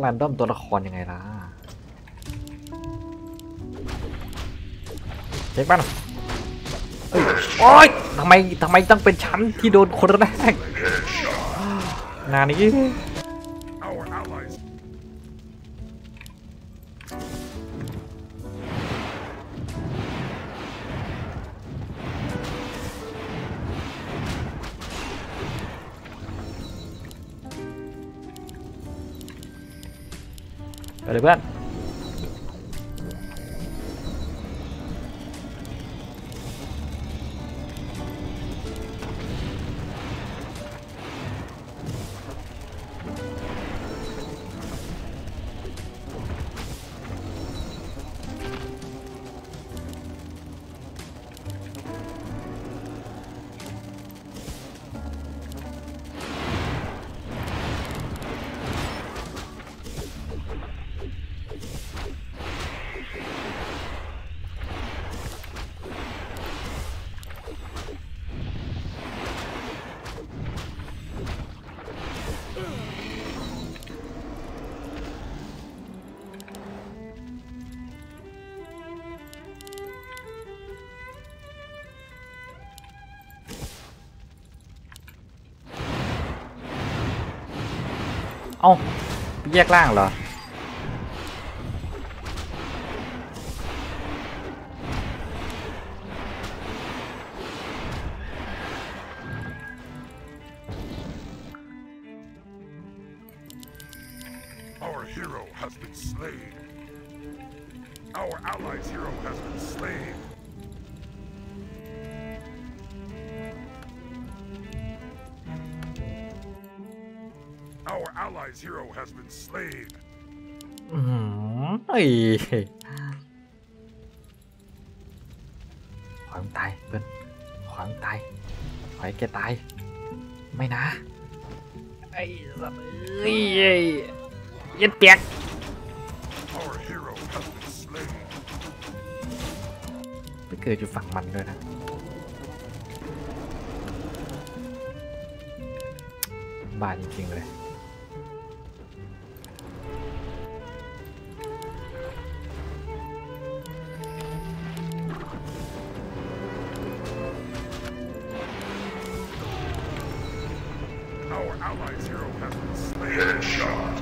แรนดอมตัวละครยังไงล่ะเช็คบ้านโอ๊ยทำไมต้องเป็นฉันที่โดนคนแรกงานนี้ไปเลยเพื่อนเอ้าแยกล่างเหรอ Our hero has been slain. Our allies' hero has been slain. Our allies' hero has been slain. เฮ้ยขวางตายเพื่อนขวางตายขอให้แกตายไม่นะไอ้สัตว์เอ้ยยัดเปียก Our hero has been slain. ไปเกิดอยู่ฝั่งมันด้วยนะบ้าจริงๆเลย Our allies' hero has been slain. Headshot.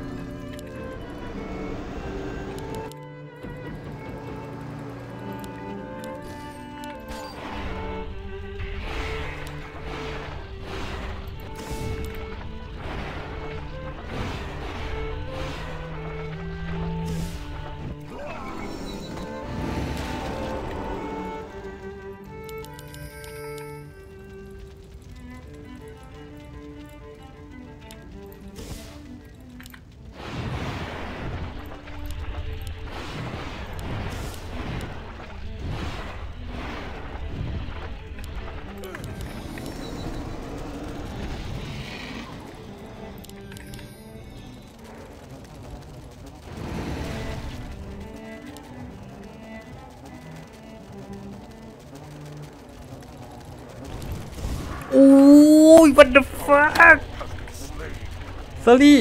Ui, what the fuck? Sorry.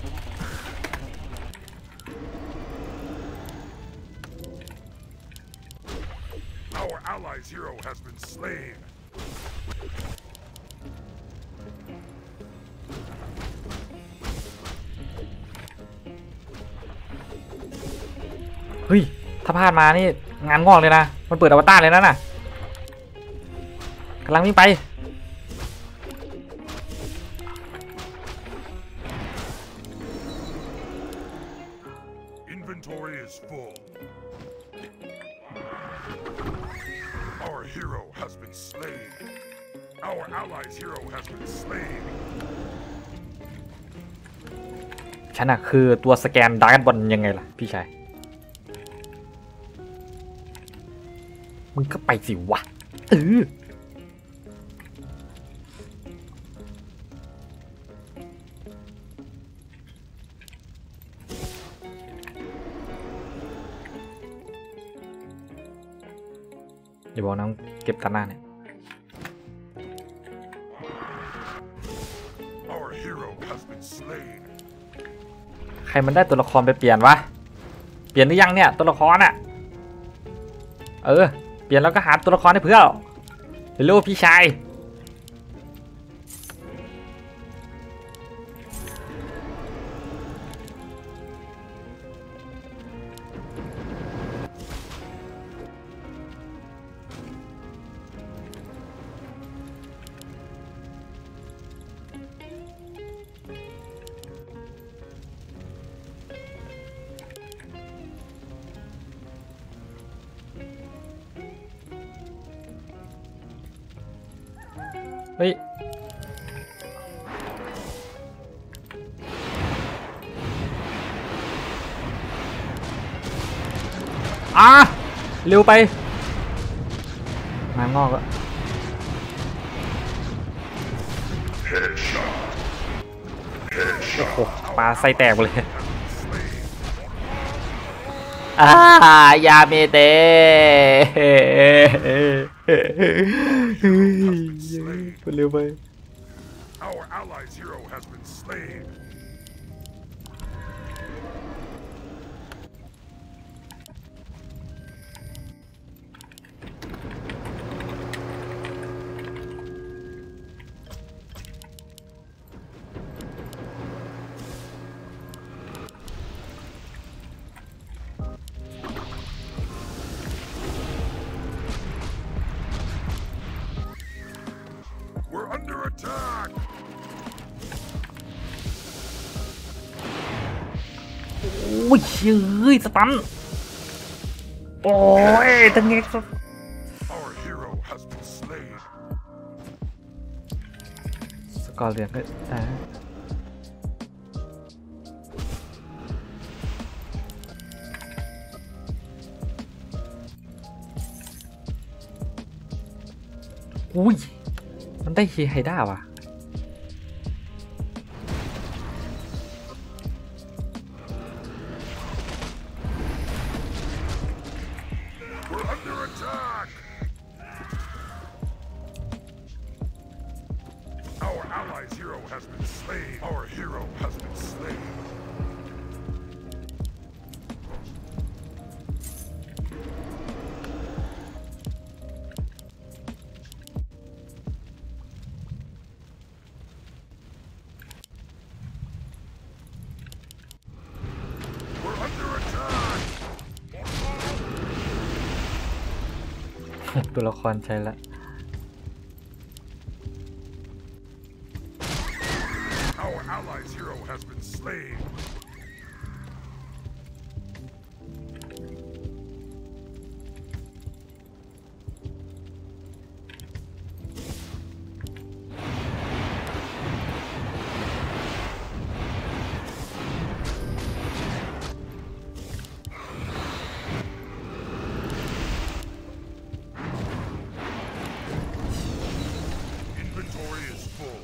Our allies' hero has been slain. Ui, ถ้าพลาดมานี่งานงอกเลยนะมันเปิดอวตารเลยนะน่ะกำลังวิ่งไป Inventory is full. Our hero has been slain. Our allies' hero has been slain. ฉันน่ะคือตัวสแกนดาร์กบอลยังไงล่ะพี่ชายมึงก็ไปสิวะอย่าบอกน้องเก็บตาหน้าเนี่ย Our hero has been slain. ใครมันได้ตัวละครไปเปลี่ยนวะเปลี่ยนหรือยังเนี่ยตัวละครอะเปลี่ยนแล้วก็หาตัวละครให้เพื่อนเร็วพี่ชายเฮ้ยเร็วไปมางอกอะโอ้โหปลาไส้แตกเลยยาเมเตเร็วไป Our allies' hero has been slain. We're under attack. โอ้ยเฮ้ยสตันโอ้ยตั้งเงี้ย Our hero has been slain. สกอร์เหลืองก็ได้อุ้ยมันได้ไฮด้าว่ะ We're under attack. Our allies' hero has been slain. Our hero has been slain. We're under attack. ตัวละครใช้ละ Our allies' hero has been slain. Inventory is full.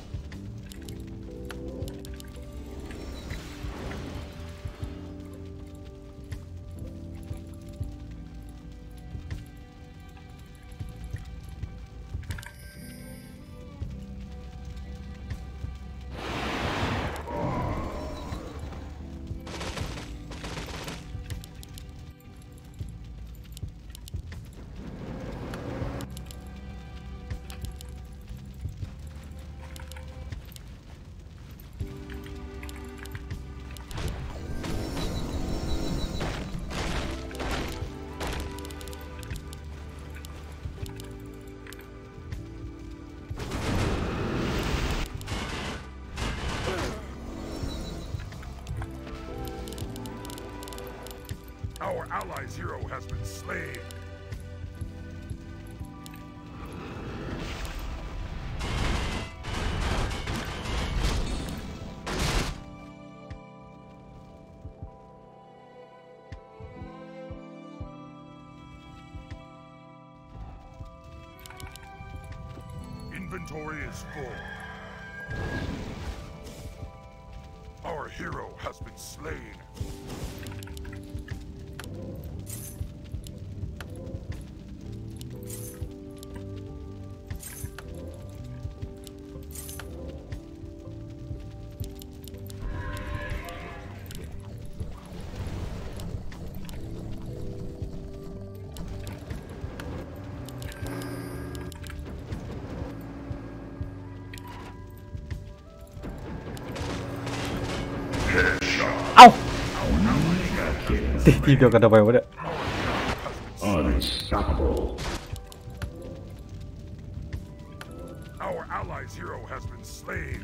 Our allies' hero has been slain. Inventory is full. Our hero has been slain. เอ้าทีมเดียวกันทำไมวะเนี่ย Unstoppable. Our allies' hero has been slain.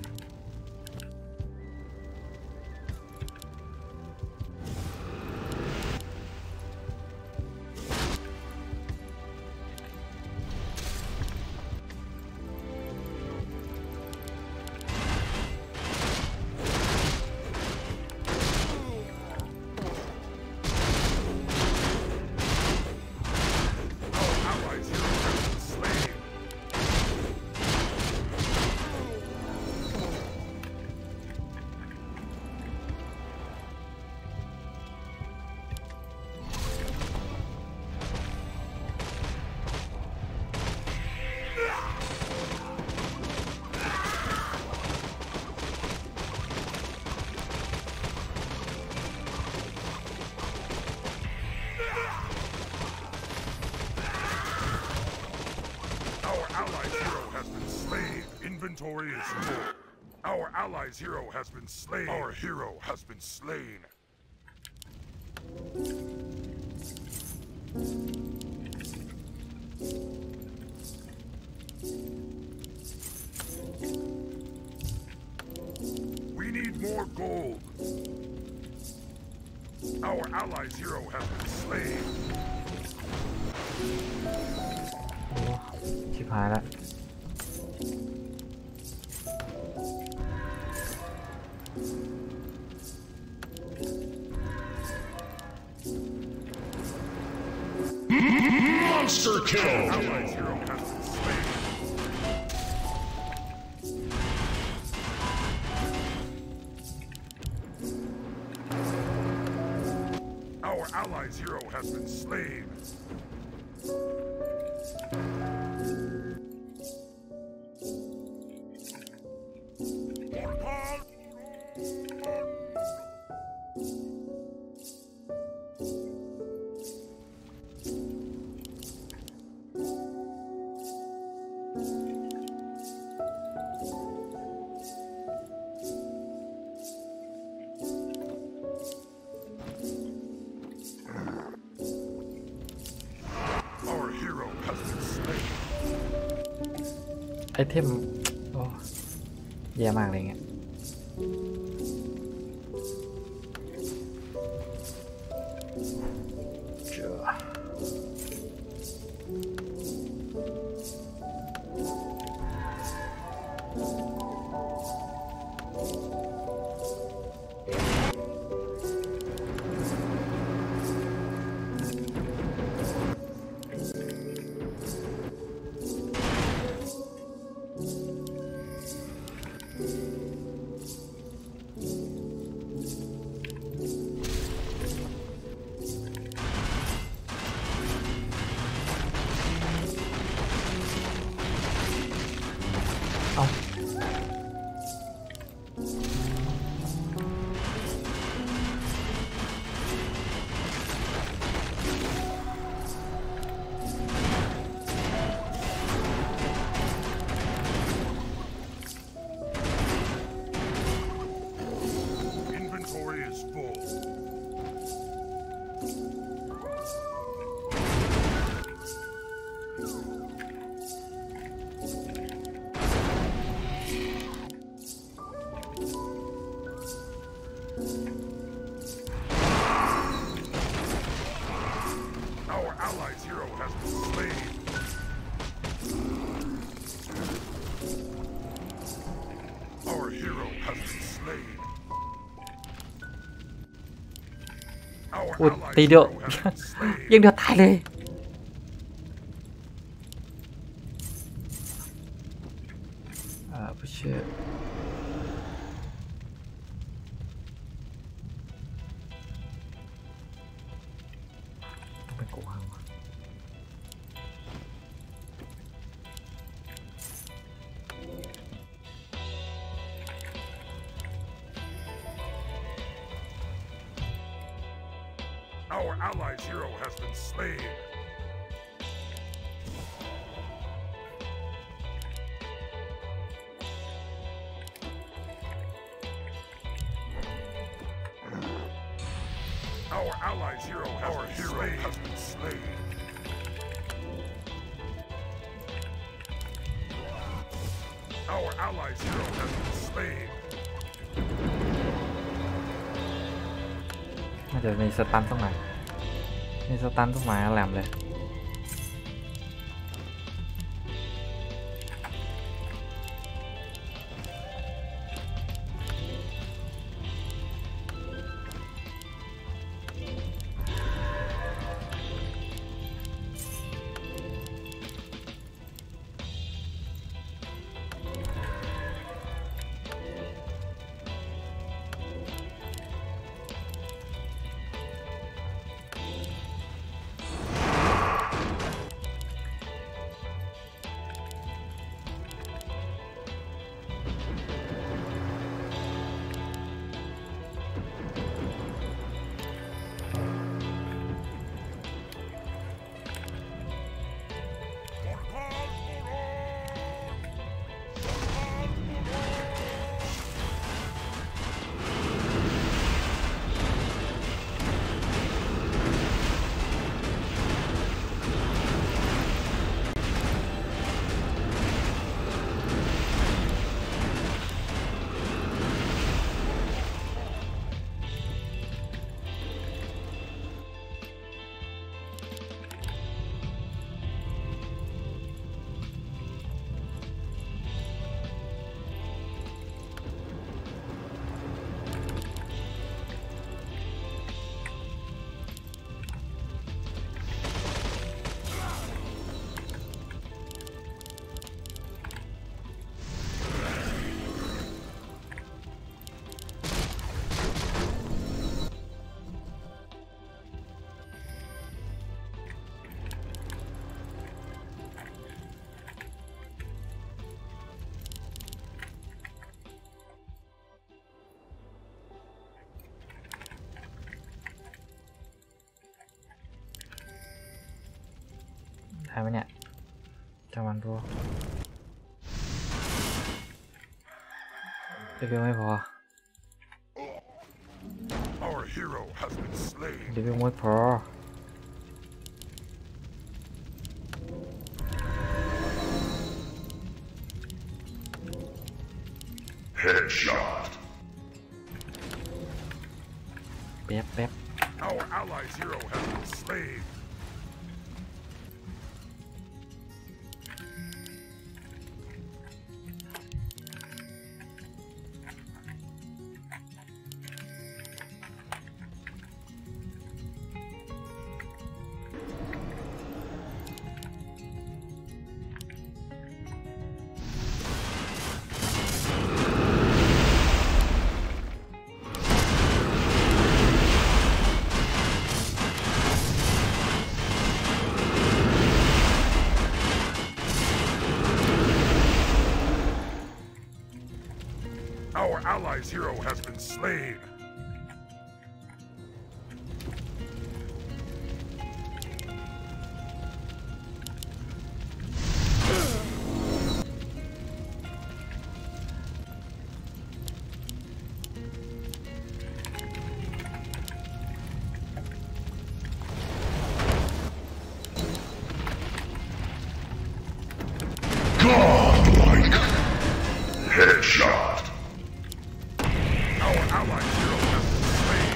Inventory is full. Our allies' hero has been slain. Our hero has been slain. We need more gold. Our allies' hero has been slain. โอ้ชิบหายแล้ว Monster kill. Allies' hero has been slain. Our allies' hero has been slain. Our hero has been slain. ไอเทมโอ้แย่มากเลยเงี้ยเจ้า เอา Inventory is full. Our allies' hero has been slain. Our hero has been slain. Our อุด allies' ตีเดียว hero has been slain. ยิงเดียวตายเลยผู้เชื่อต้องเป็นกูฮังวะ Our allies' hero has been slain. Our allies' hero has been slain. Our allies' hero has been slain. น่าจะมีสตันสักหน่อยมีสตันสักหน่อยแหลมเลยได้ไหมเนี่ยจังหวะดูเดี๋ยวไม่พอ Our hero has been slain. เดี๋ยวไม่พอ Headshot. แป๊บ Our allies' hero has been slain. Our allies' hero has been slain. Godlike. Headshot. Our allies' hero has been slain.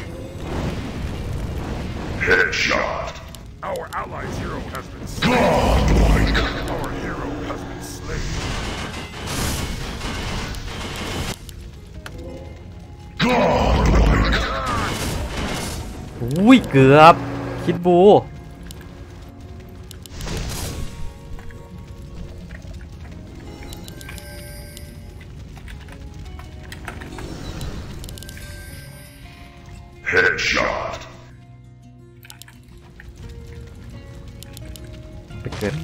Headshot. Our allies' hero has been slain. Godlike. Our hero has been slain. Godlike. อุ้ยเกือบคิดบู Headshot. ไปเกิด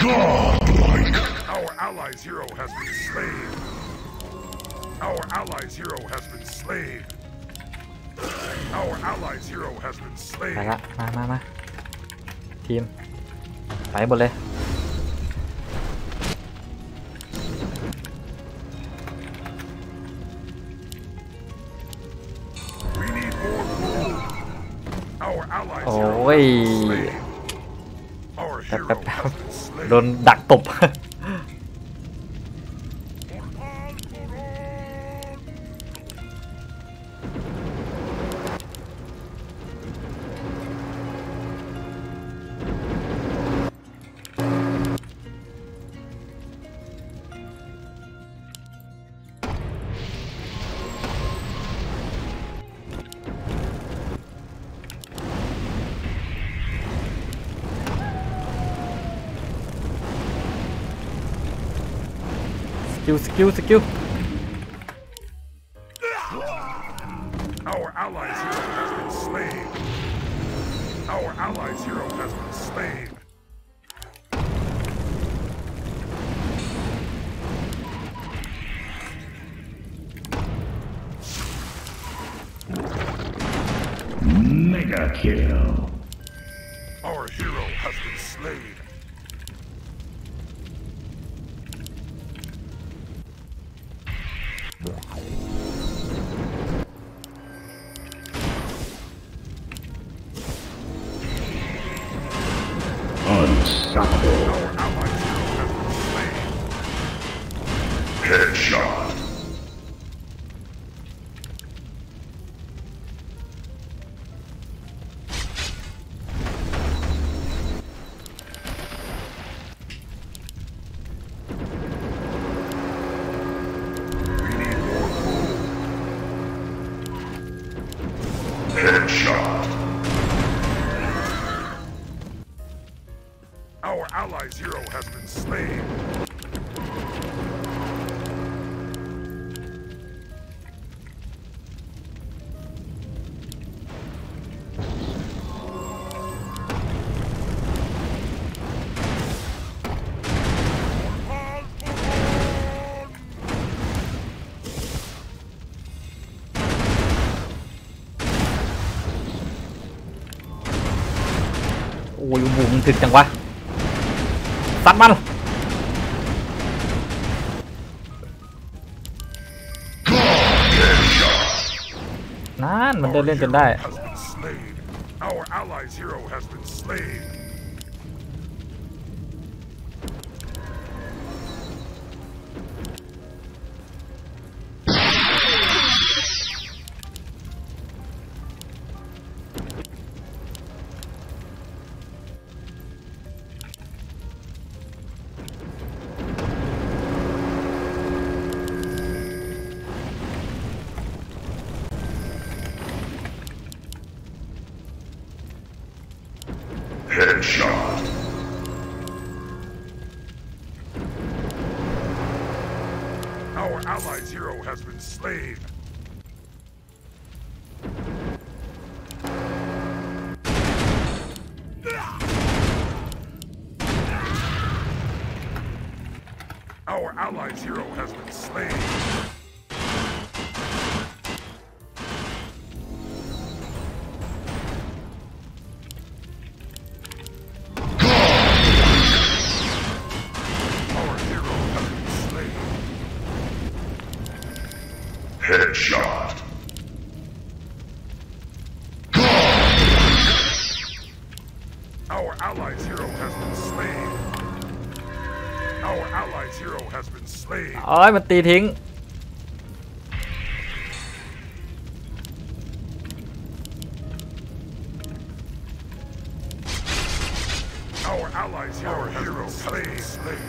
Our allies' hero has been slain. Our allies' hero has been slain. Our allies' hero has been ไป slain. ละมาทีมไปหมดเลย We need more food. Our allies' โอ้ hero ย has been slain. Our แป๊บ hero แป๊บ has been slain. โดนดักตบ สกิล Our allies' hero has been slain. Our allies' hero has been slain. Mega kill. Our hero has been slain. Unstoppable. Our allies' hero has been slain. Headshot. We need more food. Headshot. Our allies' hero has been slain. ๆโอ้ยบุ๋มถึกจังวะซัดมันนั่นมันได้ Our เล่นจน hero ได้ has been slain. Our allies' hero has been slain. Headshot. Our allies' hero has been slain. Our allies' hero has been slain. Our hero has been slain. Headshot. Our allies' hero has been slain. Our allies' hero has been slain. อ๋อมันตีทิ้ง Our allies' hero has been slain.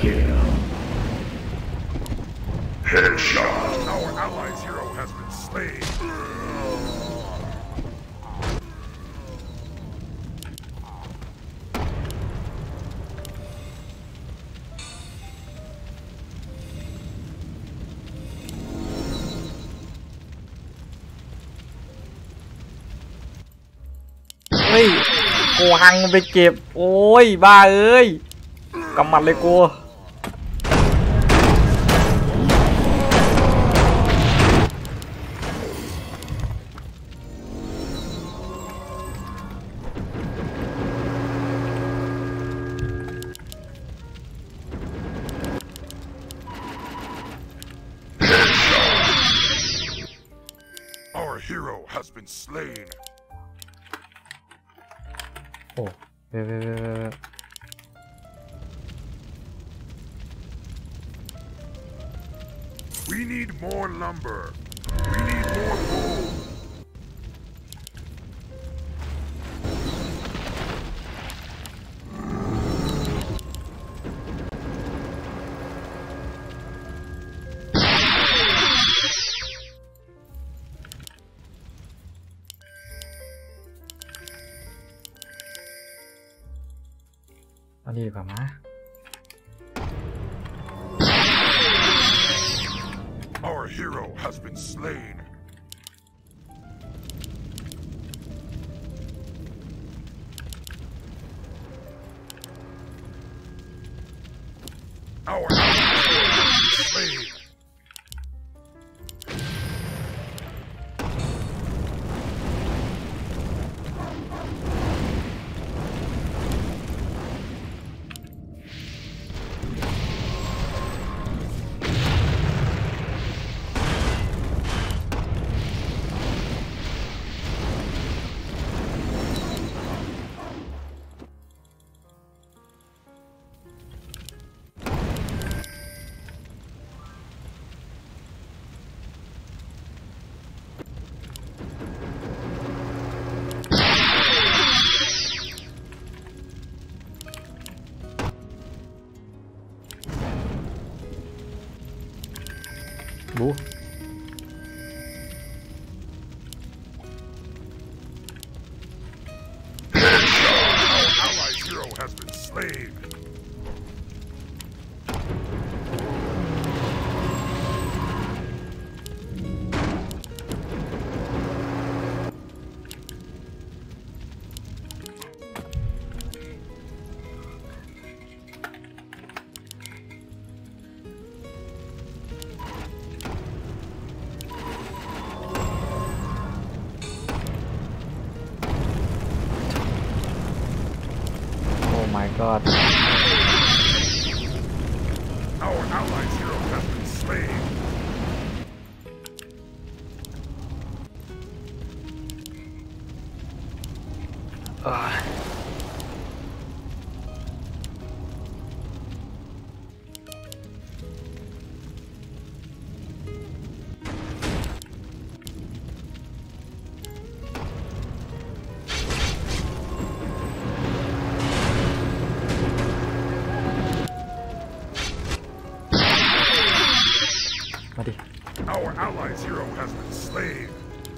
kill. Headshot. Our allies' hero has been slain. เฮ้ยกูหังไปเก็บโอ้ยบ้าเอ้ยกำมัดเลยกู Our hero has been slain. โอ้เว้ย We need more lumber. We need more wool. เอาดีกว่ามา Our hero has been slain. Our allies' hero has been slain. บู Our allies' hero has been slain. my god Our allies' hero has been slain. อ่า มาดิ Our allies' hero has been slain.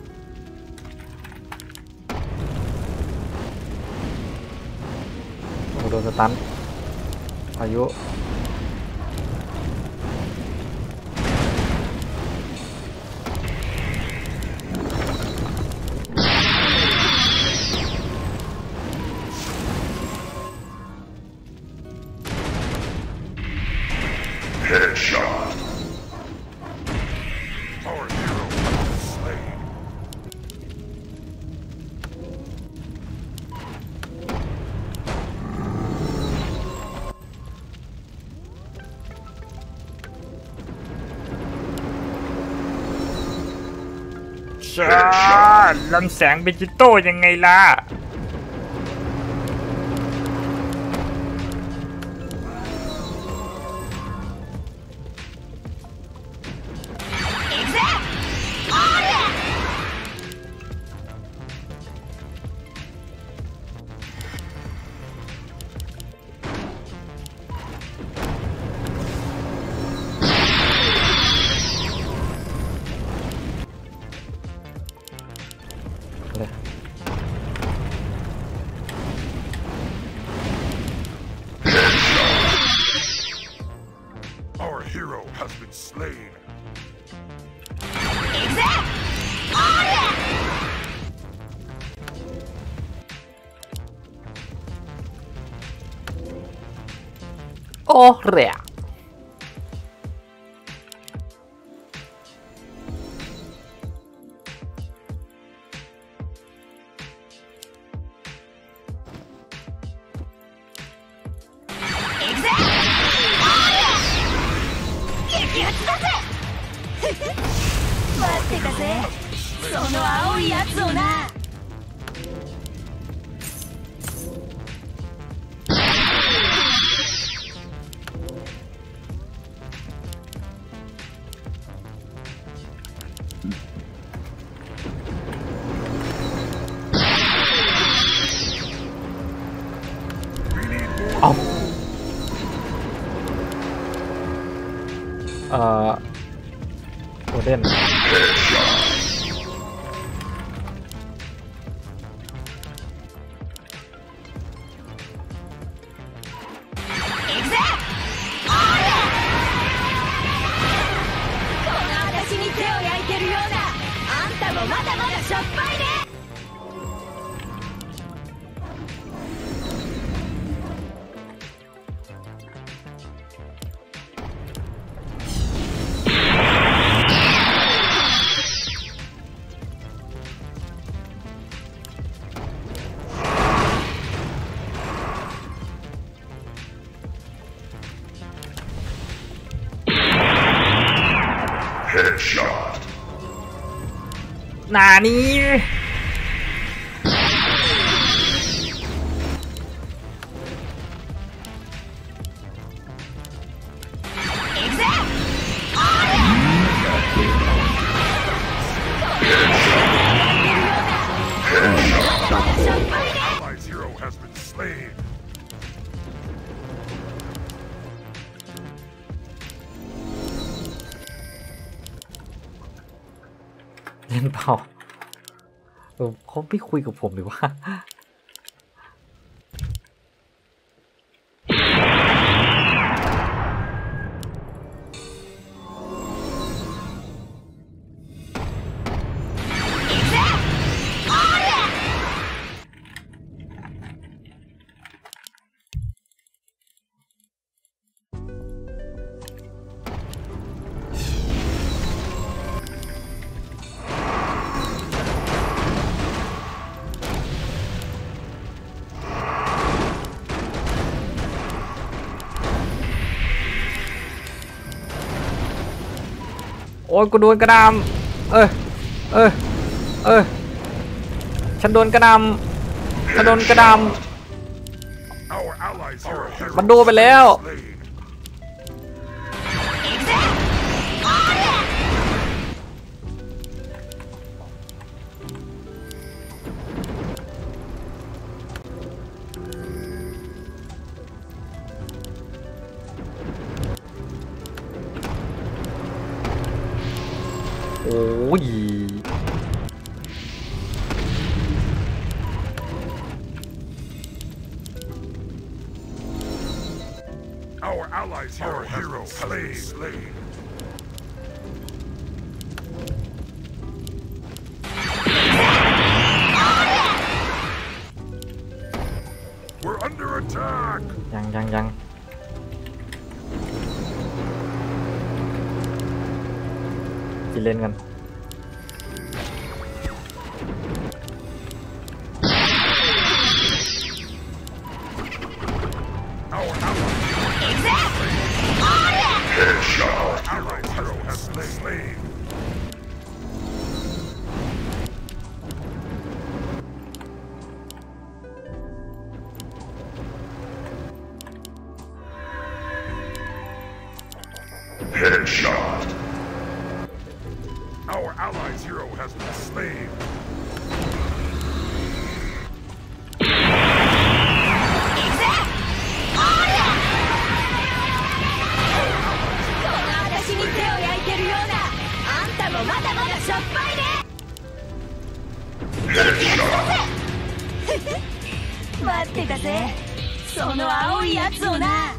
โอ้โดนสตันพายุ Headshot. Our hero has been slain. ช้าลำแสงเบจิโต้ยังไงล่ะเรีย待ってたぜその青いやつをなเอาโอเดน私に手を焼いてるようなあんたもまだまだしょっぱいね Headshot. นานี้ Allies hero has been slain. เล่นเปล่าเขาไม่คุยกับผมหรือว่า โอ้ยกูโดนกระดามฉันโดนกระดามฉันโดนกระดาม Our allies hero has มันโดนไปแล้ว been slain. โอ้ย Our allies hero has been slain. We're under attack. ยังกินเล่นกัน Our allies Headshot. allies hero has been slain. Headshot. Our allies hero has been slain. 私に手を焼いてるようなあんたもまだまだしょっぱいね Headshot. 待ってたぜその青いやつをな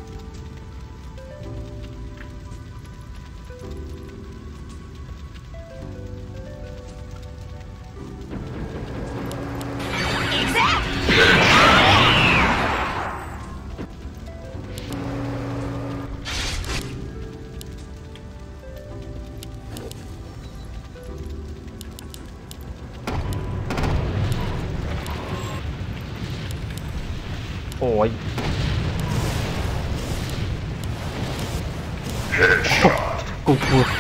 行くぜ Headshot. โอ้ย Headshot. กู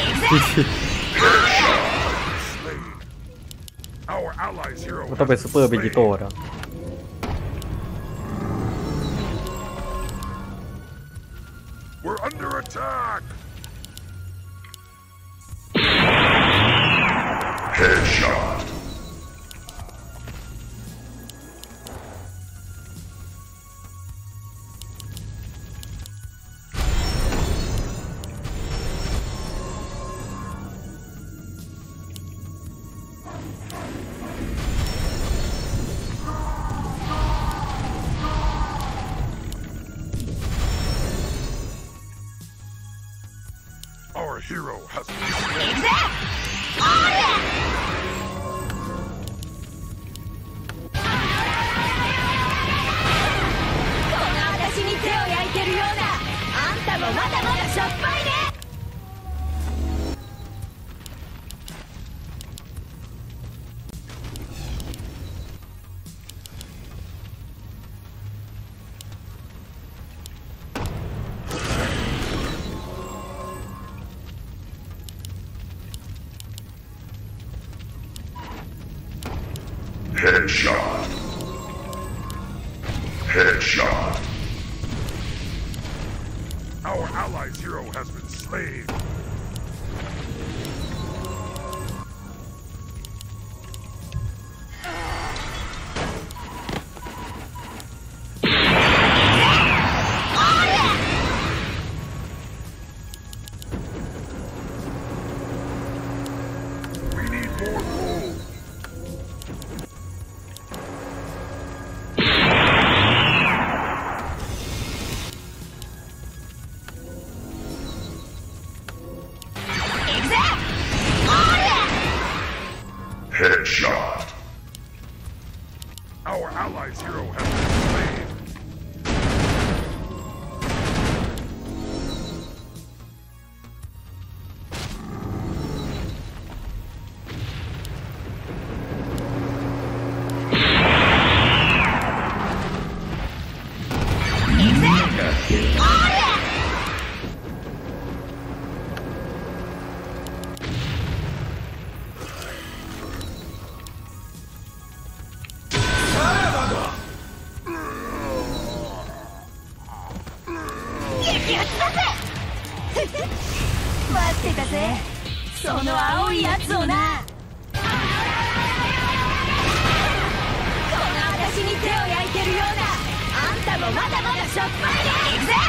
Slain. Our allies' hero มัน has ต้องเป็น been ซูเปอร์เบจิโต้ slain. เนาะ We're under attack. Headshot. Our hero has been 行くぜおりゃこの私に手を焼いてるようなあんたもまだまだしょっぱいね Headshot. Headshot. Our allies' hero has been slain. We need more gold. Headshot. Our allies' hero has been slain. Mega kill. What 待ってたぜその青いやつをなこの私に手を焼いてるようなあんたもまだまだしょっぱいね行くぜ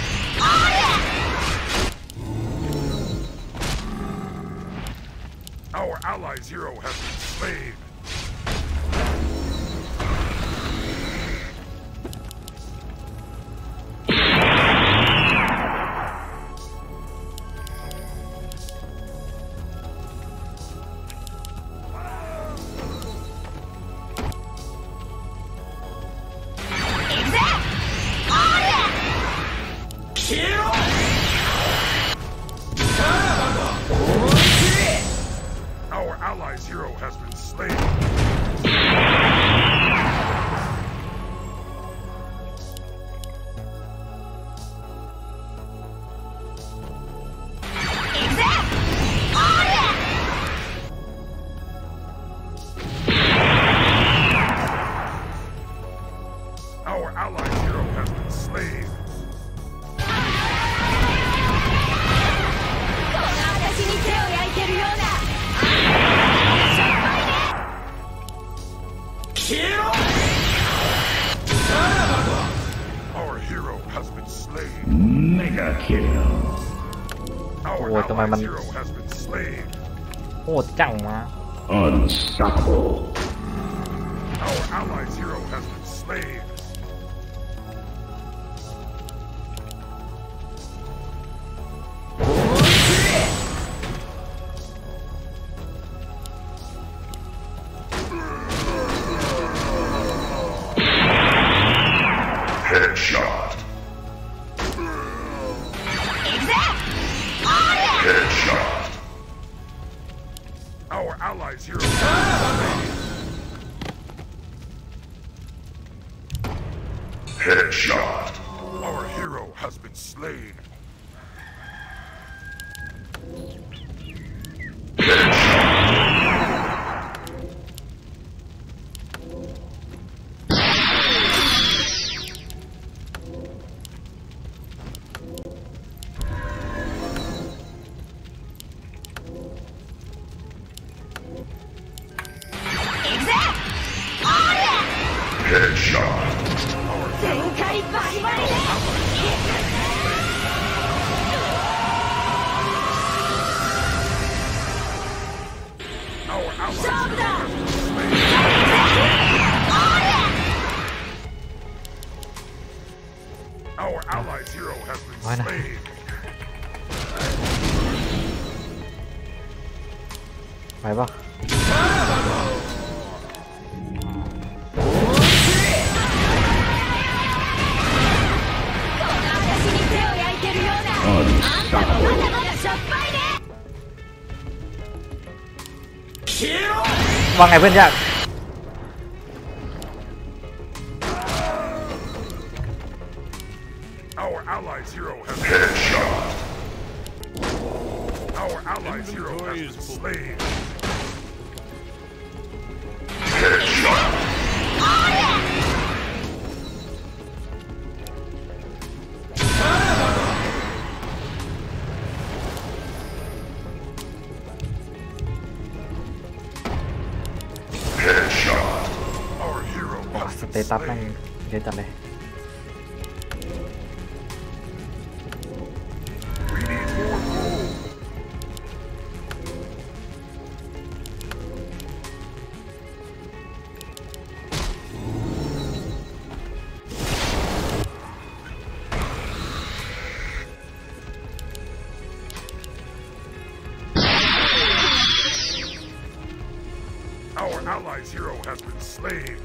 おりゃ Our allies' hero has been slain. Our allies' hero has been slain. Our allies' hero has been slain. この私に手を焼いてるようなあんたもまだまだしょっぱいね Our hero has been slain. Mega kill. Our Ủa, tụi mày allies' mình- hero has been slain. โหดจังวะ Unstoppable. Our allies' hero has been slain. Headshot. Headshot. Our allies' hero has been slain. Headshot. Our hero has been slain. Headshot. 全開バリバリで Our allies 勝負だ Our allies hero has been Why not? slain. ไปปะ私に手を焼いてるようなあんたもまだまだしょっぱいねว่าไงเพื่อนยาก Our allies hero has Headshot. Our allies hero has been slain. Headshot. Headshot. Our hero ส has เต been ตัสแม่ง slain. เยอะจัดเลย We need more gold. Our allies hero has been slain.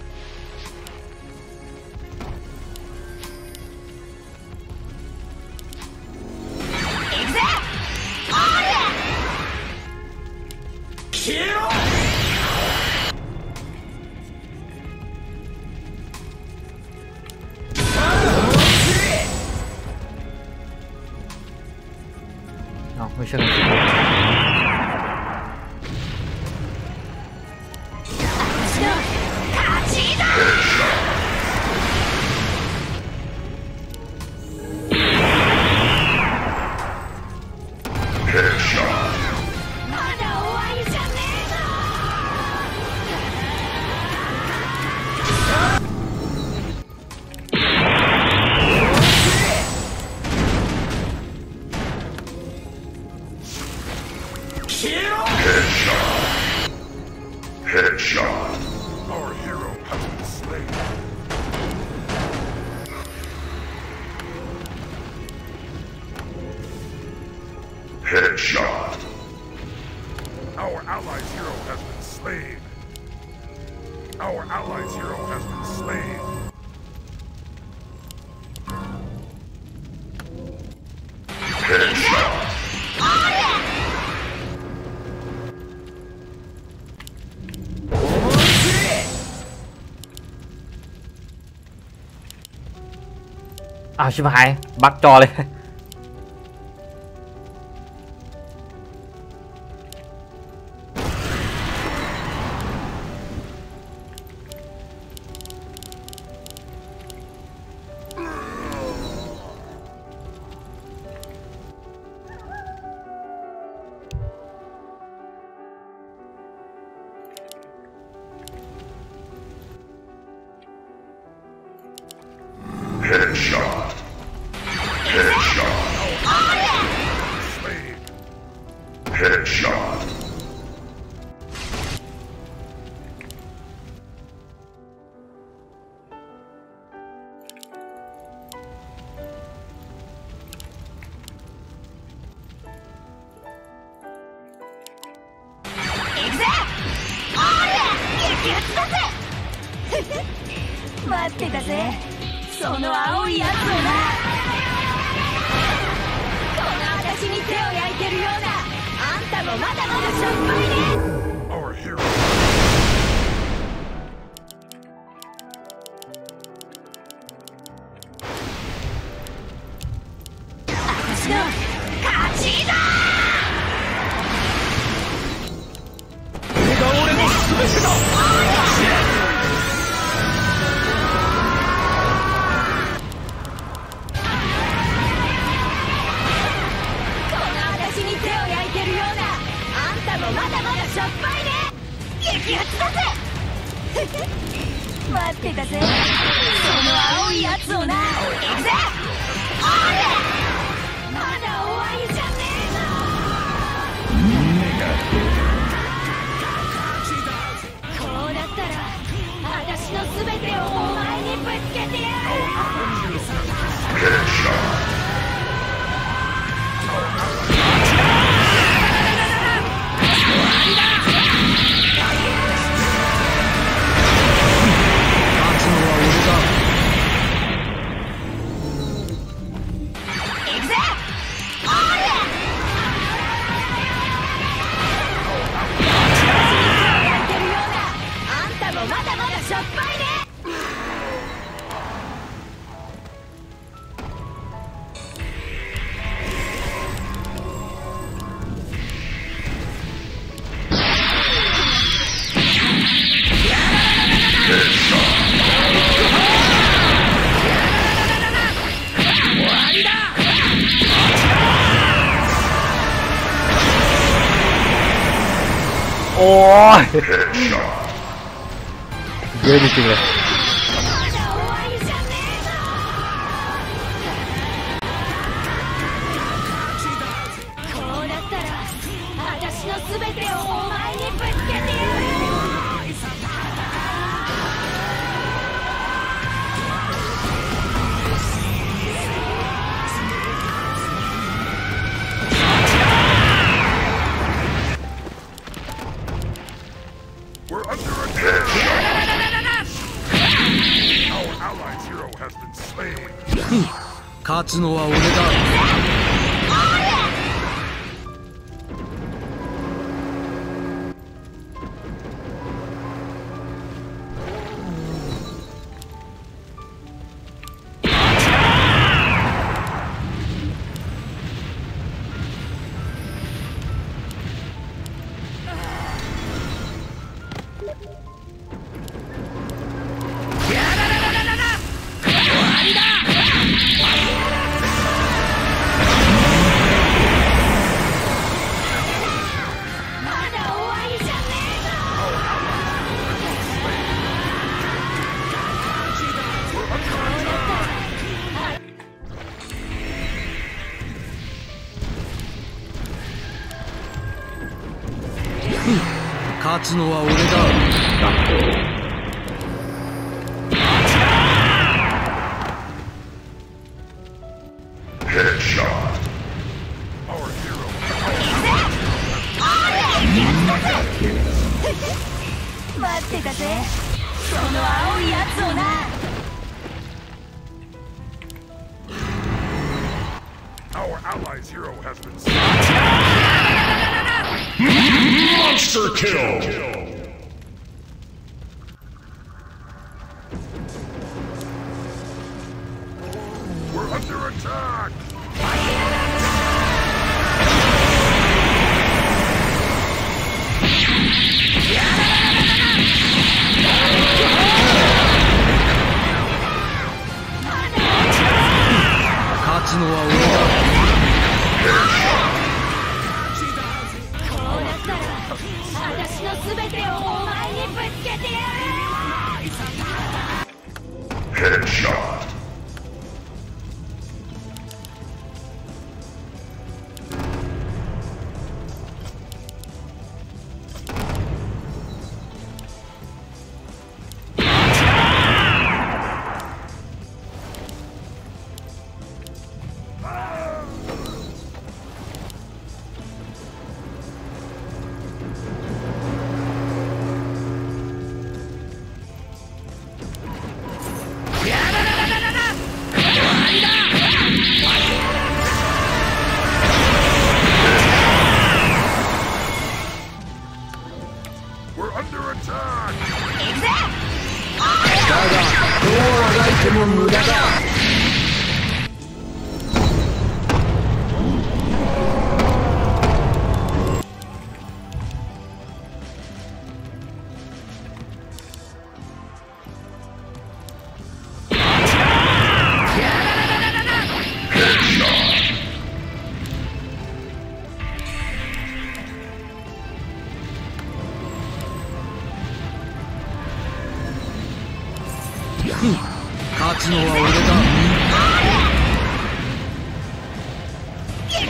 Nóไม่เชื่อกัน私の勝ちだ Headshot. まだ終わりじゃねえぞ Headshot. Headshot. Our hero has been slain. Headshot. Our allies hero has been slain. Our allies hero has been slain. Headshot. À, ชิบหายบักจอเลย Headshot. Headshot. Slain. Headshot. 待ってたぜその青いやつをなこの私に手を焼いてるようなあんたもまだまだしょっぱいね Our hero. 私の勝ちだ。 これが俺の全てだ。 私に手を焼いてるようなあんたもまだまだしょっぱいね。激アツだぜ。待ってたぜ、その青いやつをな。行くぜ。おれ、まだ終わりじゃねえの。こうなったら私の全てをお前にぶつけてやる。 โอ้ยเยอะจริงๆเลย勝つのは俺だ。勝つのは俺だ。 待ってたぜ、その青いやつをな。 Our allies' hero has been Monster kill! We're under attack! 勝つのは俺だ。 こうなったら私の全てをお前にぶつけてやる。 Headshot.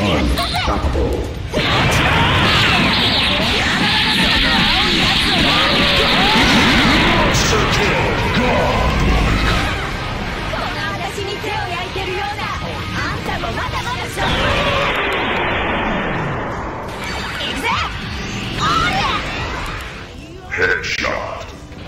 私に手を焼いてるようなあんたもまだまだしょ行くぜオーレ Headshot.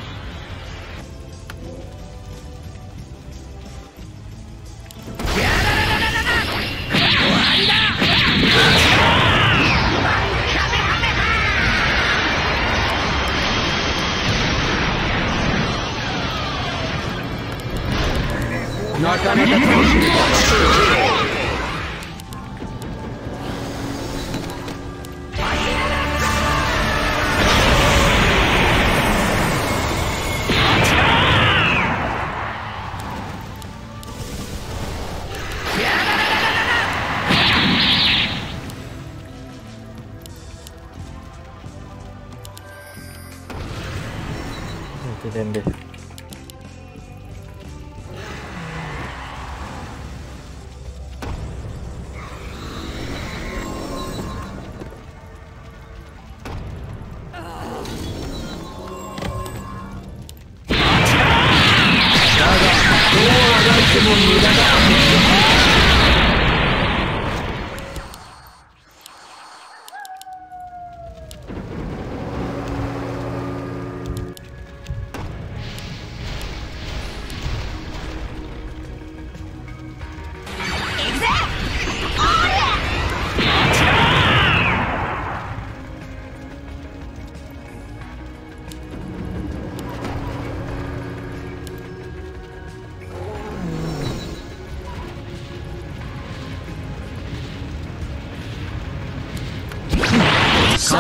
Đi lên đi. Monster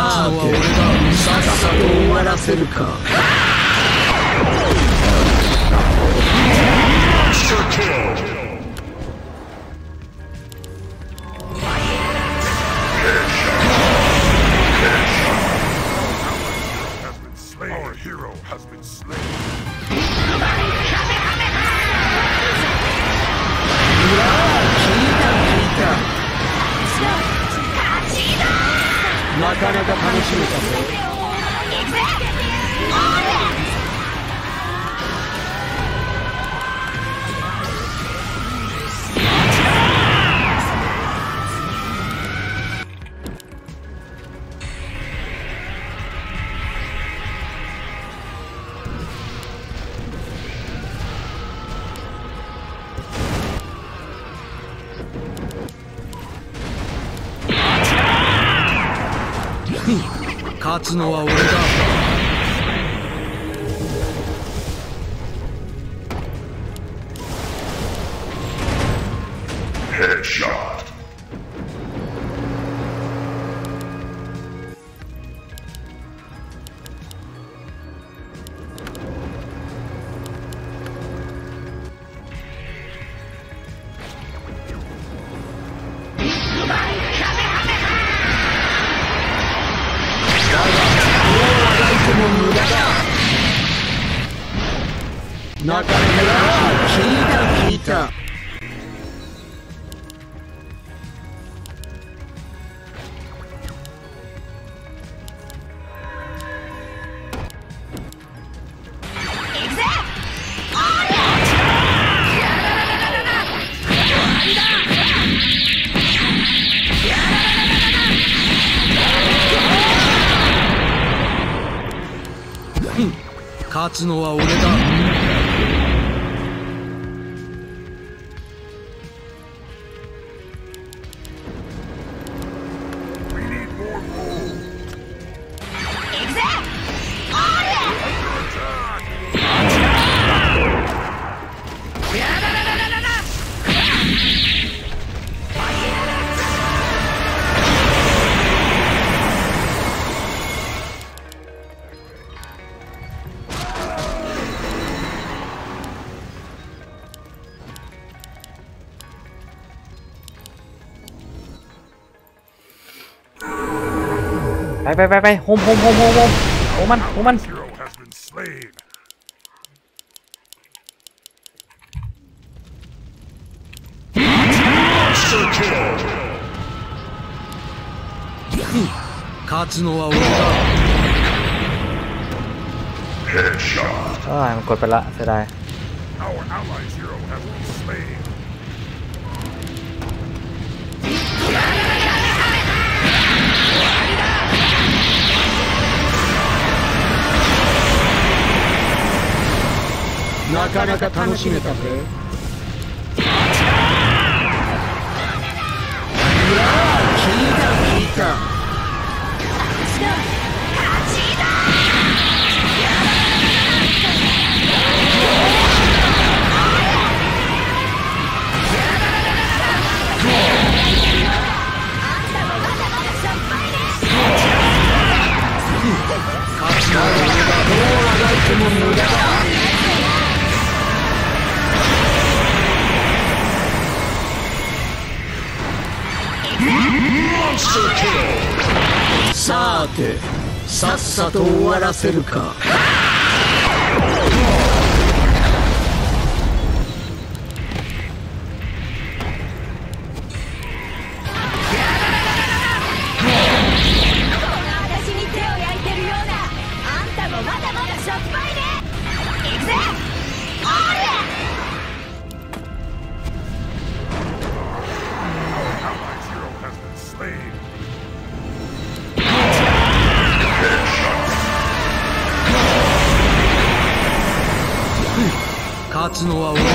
kill. Our hero has been slain. Headshot. We need more room. ไปโฮมมัน Hero has been slain. Monster kill. 勝つのは俺だ。 Headshot. มันกดไปละเสียดาย Our allies' hero has been slain. なかなか楽しめたぜ。聞いた。勝ちの俺がどうあがいても無駄だ。 Monster kill. さて、さっさと終わらせるか。 私に手を焼いてるようなあんたもまだまだしょっぱいね。行くぜ。おりゃ。 Our allies' hero has been slain. 勝つのは俺だ。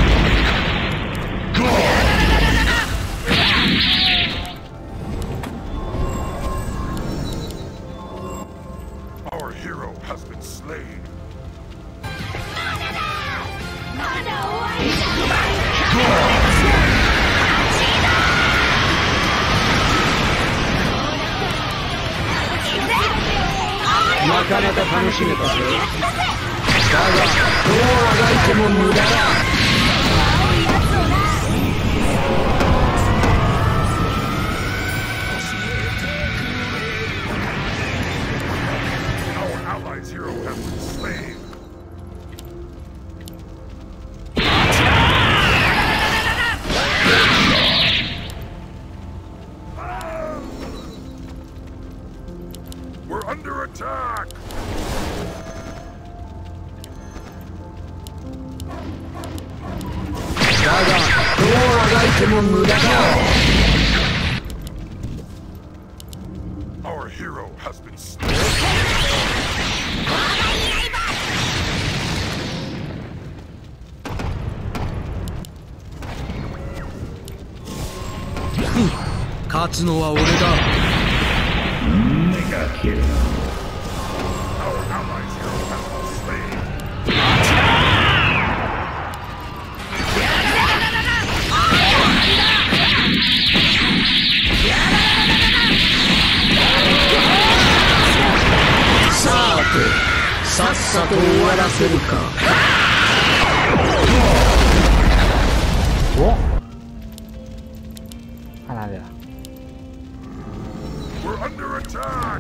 Our hero has been slain. まだ終わりじゃない。 なかなか楽しめたぜ。だが、どうあがいても無駄だ。 青いやつをな。 Our allies' hero has been slain. We're under attack! だが、どうあがいても無駄だ。 Our hero has been slain. 勝つのは俺だ。 Mega kill. Our allies' hero has been slain. さて、さっさと終わらせるか。 おอะไรเลย We're under attack!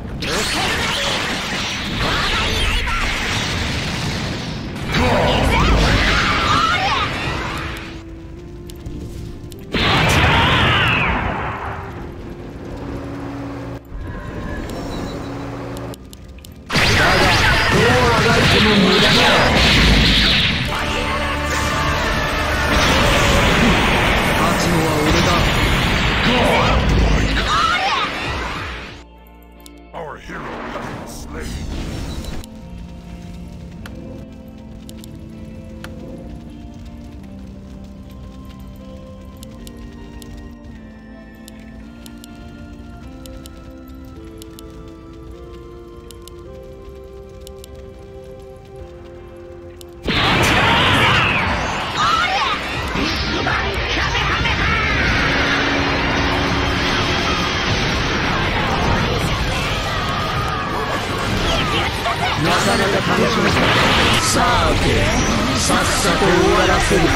でも無駄だ。勝つのは俺だ。 Our hero has been slain. なかなか楽しみだ。さて、さっさと終わらせるか。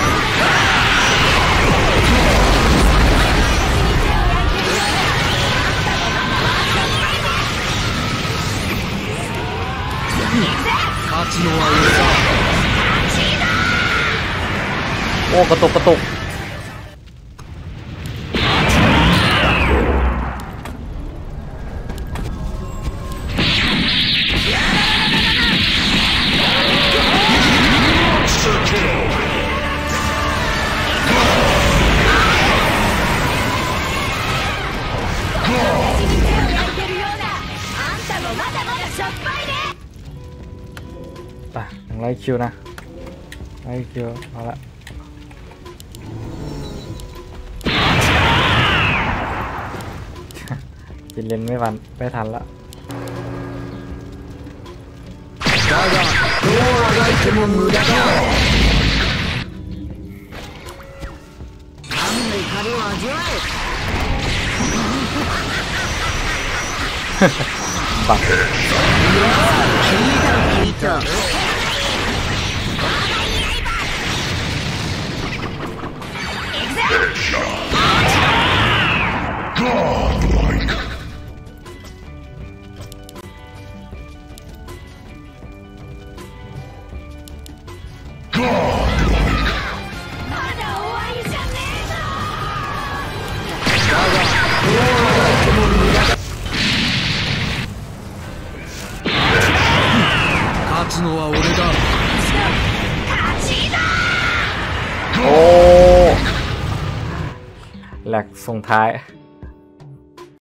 勝つのはโอ้กระตุกกระตุกคิวนะไว้คิวเอาละกินเลนไม่ทันละだがどうあがいても無駄だ神の怒りを味わえบัก聞いた Godlike. Godlike. まだ終わりじゃねえぞ。 勝つのは俺だ勝ちだ。 โอ้แหลกส่งท้าย